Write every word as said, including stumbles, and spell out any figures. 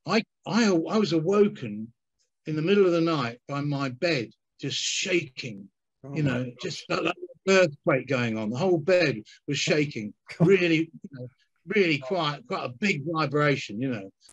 I, I, I was awoken in the middle of the night by my bed just shaking, oh you know, just like an earthquake going on. The whole bed was shaking, really, you know, really quite, quite a big vibration, you know.